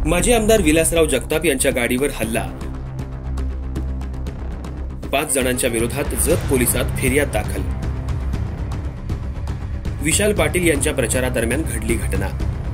माजी आमदार विलासराव जगताप यांच्या गाडीवर हल्ला, 5 जणांच्या विरोधात जत पोलिसात फिर्याद दाखल। विशाल पाटील यांच्या प्रचारादरम्यान घडली घटना।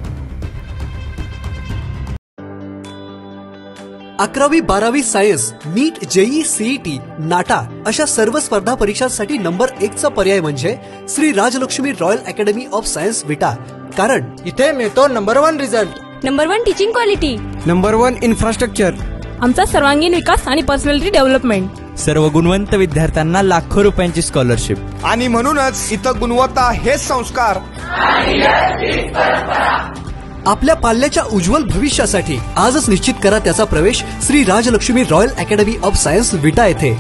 11वी 12वी science, NEET, JEE, CET, NATA अशा सर्व स्पर्धा परीक्षांसाठी नंबर 1चा पर्याय म्हणजे Shri Rajlakshmi royal academy of science Vita. कारण इथे मिळतो number 1 result, number 1 teaching quality, number 1 infrastructure, आमचा सर्वांगीण विकास आणि पर्सनॅलिटी डेव्हलपमेंट, सर्व गुणवंत विद्यार्थ्यांना लाखो रुपयांची स्कॉलरशिप आणि म्हणूनच इथं गुणवत्ता हेच संस्कार। आपल्या पाल्याच्या उज्ज्वल भविष्यासाठी आजच निश्चित करा त्याचा प्रवेश Shri Rajlakshmi royal academy of science Vita येथे।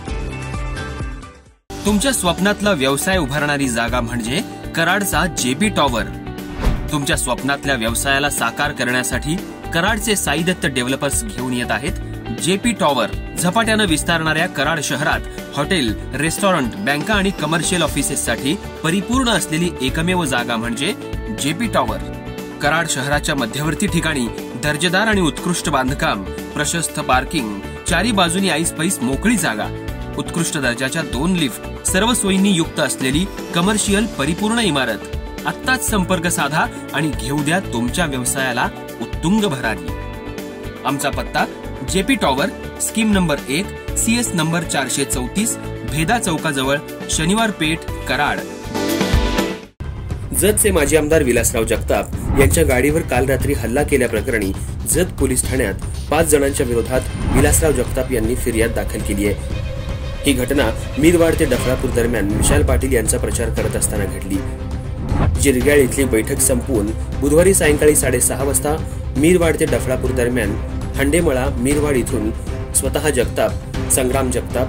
तुमच्या स्वप्नातला व्यवसाय उभारणारी जागा म्हणजे कराडचा जेपी टॉवर। तुमच्या स्वप्नातल्या व्यवसायाला साकार करण्यासाठी कराडचे साई दत्त डेव्हलपर्स घेऊन येत आहेत जेपी टॉवर। झपाट्यानं विस्तारणाऱ्या कराड शहरात हॉटेल, रेस्टॉरंट, बँका आणि कमर्शियल ऑफिसेससाठी परिपूर्ण असलेली एकमेव जागा म्हणजे जेपी टॉवर। कराड शहराच्या मध्यवर्ती ठिकाणी दर्जेदार आणि उत्कृष्ट बांधकाम, प्रशस्त पार्किंग, चारी बाजूनी ऐस पैस मोकळी जागा, उत्कृष्ट दर्जाच्या 2 लिफ्ट, सर्व सोयींनी युक्त असलेली कमर्शियल परिपूर्ण इमारत। आत्ताच संपर्क साधा आणि घेऊ द्या तुमच्या व्यवसायाला उत्तुंग भरारी। आमचा पत्ता JP tower, scheme number 1, CS number 434, Bheda चौकाजवळ, शनिवार पेठ, कराड। जतचे माजी आमदार विलासराव जगताप यांच्या गाडीवर काल रात्री हल्ला केल्याप्रकरणी जत पोलीस ठाण्यात 5 जणांच्या विरोधात विलासराव जगताप यांनी फिर्याद दाखल केली आहे। ही घटना मीरवाड ते डफळापूर दरम्यान विशाल पाटील यांचा प्रचार करत असताना घडली। जिरग्याळ इथली बैठक संपवून बुधवारी सायंकाळी 6:30 वाजता मीरवाड ते डफळापूर दरम्यान हंडेमळा मीरवाड इथून स्वतः जगताप, संग्राम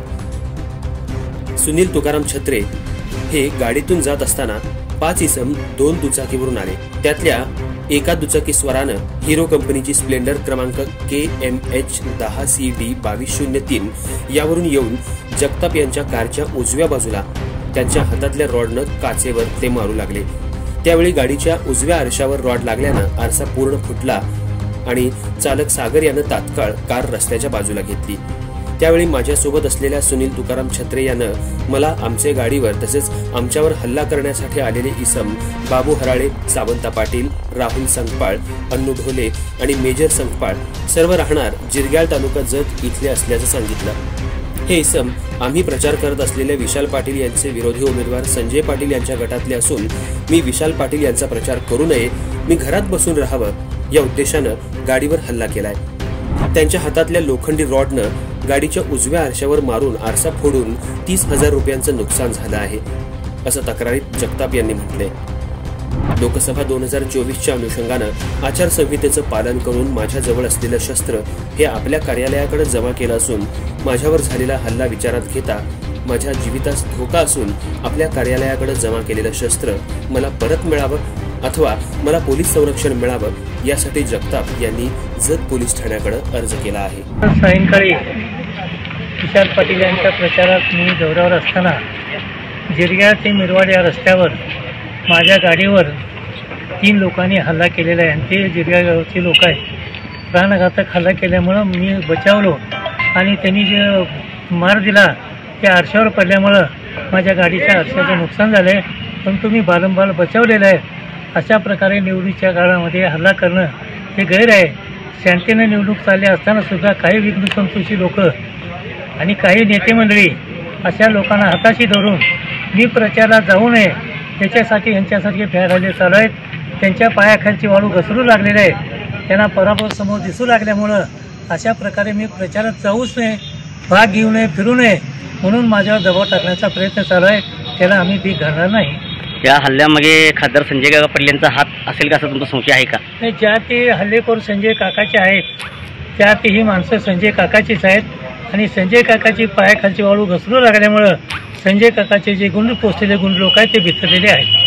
जगताप, सुनील तुकाराम छत्रे हे गाडीतून जात असताना 5 इसम 2 दुचाकीवरून आले। त्यातल्या एका दुचाकी स्वरानं हिरो कंपनीची स्प्लेंडर क्रमांक KMH 10CD 2203 यावरून येऊन जगताप यांच्या कारच्या उजव्या बाजूला त्यांच्या हातातल्या रॉडनं काचेवर ते मारू लागले। त्यावेळी गाडीच्या उजव्या आरशावर रॉड लागल्यानं आरसा पूर्ण फुटला आणि चालक सागर यानं तात्काळ कार रस्त्याच्या बाजूला घेतली। त्यावेळी माझ्यासोबत असलेल्या सुनील तुकाराम छत्रे यानं मला आमचे गाडीवर तसेच आमच्यावर हल्ला करण्यासाठी आलेले इसम बाबू हराळे, सावंता पाटील, राहुल संकपाळ, अन्नू ढोले आणि मेजर संकपाळ सर्व राहणार जिरग्याळ तालुका जत इथले असल्याचं सांगितलं। हे इसम आम्ही प्रचार करत असलेल्या विशाल पाटील यांचे विरोधी उमेदवार संजय पाटील यांच्या गटातले असून मी विशाल पाटील यांचा प्रचार करू नये, मी घरात बसून राहावं या उद्देशानं गाडीवर हल्ला केलाय। त्यांच्या हातातल्या लोखंडी रॉडनं गाडीच्या उजव्या आरशावर मारून आरसा फोडून 30,000 रुपयांचं नुकसान झालं आहे, असं तक्रारीत जगताप यांनी म्हटलंय। लोकसभा 2024च्या अनुषंगानं आचारसंहितेचं पालन करून माझ्याजवळ असलेलं शस्त्र हे आपल्या कार्यालयाकडे जमा केलं असून माझ्यावर झालेला हल्ला विचारात घेता माझ्या जीवितास धोका असून आपल्या कार्यालयाकडे जमा केलेलं शस्त्र मला परत मिळावं अथवा मला पोलीस संरक्षण मिळावं यासाठी जगताप यांनी जत पोलीस ठाण्याकडे अर्ज केला आहे। सायंकाळी विशाल पाटील यांच्या प्रचारात मी दौऱ्यावर असताना जिरग्याळ ते मिरवाड या रस्त्यावर माझ्या गाडीवर 3 लोकांनी हल्ला केलेला आहे आणि ते जिरग्याळ गावचे लोक आहेत। प्राणघातक हल्ला केल्यामुळं मी बचावलो आणि त्यांनी जे मार दिला त्या आरशावर पडल्यामुळं माझ्या गाडीच्या आरशाचं नुकसान झालं आहे, परंतु मी बालंबाल बचावलेलं आहे। अशा प्रकारे निवडणुकीच्या काळामध्ये हल्ला करणं हे गैर आहे। शांततेने निवडणूक चालली असताना सुद्धा काही विघ्नसंतोषी लोक आणि काही नेते मंडळी अशा लोकांना हाताशी धरून मी प्रचाराला जाऊ नये त्याच्यासाठी यांच्यासारखे फेरायले चालू आहेत। त्यांच्या पायाखालची वाळू घसरू लागलेली आहे, त्यांना पराभव समोर दिसू लागल्यामुळं अशा प्रकारे मी प्रचारात जाऊच नये, भाग घेऊ नये, फिरू नये म्हणून माझ्यावर दबाव टाकण्याचा प्रयत्न चालू आहे, त्याला आम्ही भीक घालणार नाही। या हल्ल्यामागे खासदार संजय काका पाटील यांचा हात असेल का असं तुमचा संशय आहे का? नाही, ज्या ते हल्लेखोर संजय काकाचे आहेत त्या ही माणसं संजय काकाचीच आहेत आणि संजय काकाची पायाखालची वाळू घसरू लागल्यामुळं संजय काकाचे जे गुंड पोचलेले गुंड लोक आहेत ते भितरलेले आहेत।